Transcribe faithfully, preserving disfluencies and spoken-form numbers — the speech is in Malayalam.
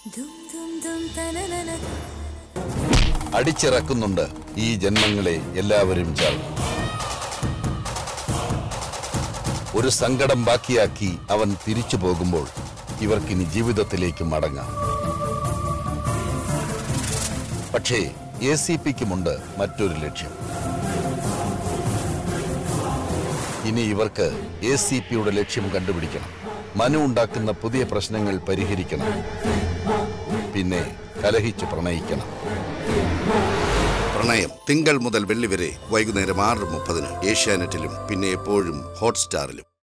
അടിച്ചിറക്കുന്നുണ്ട് ഈ ജന്മങ്ങളെ എല്ലാവരും ചേർന്ന്. ഒരു സങ്കടം ബാക്കിയാക്കി അവൻ തിരിച്ചു പോകുമ്പോൾ ഇവർക്കിനി ജീവിതത്തിലേക്ക് മടങ്ങാം. പക്ഷേ എ സി പിക്കുമുണ്ട് മറ്റൊരു ലക്ഷ്യം. ഇനി ഇവർക്ക് എ സി പിയുടെ ലക്ഷ്യം കണ്ടുപിടിക്കണം. മനു ഉണ്ടാക്കുന്ന പുതിയ പ്രശ്നങ്ങൾ പരിഹരിക്കണം. പിന്നെ കലഹിച്ച് പ്രണയിക്കണം. പ്രണയം തിങ്കൾ മുതൽ വെള്ളി വരെ വൈകുന്നേരം ആറ് മുപ്പതിന് ഏഷ്യാനെറ്റിലും പിന്നെ എപ്പോഴും ഹോട്ട്സ്റ്റാറിലും.